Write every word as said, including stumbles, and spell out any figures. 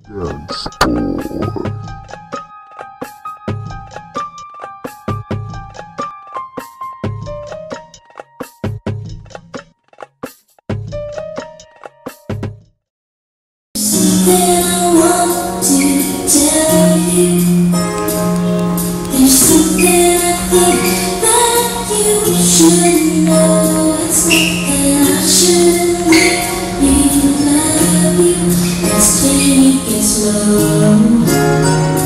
Danz boy. Something I want to tell you. There's something I think that you should know. It's not that I shouldn't let me love you. Let's take it slow.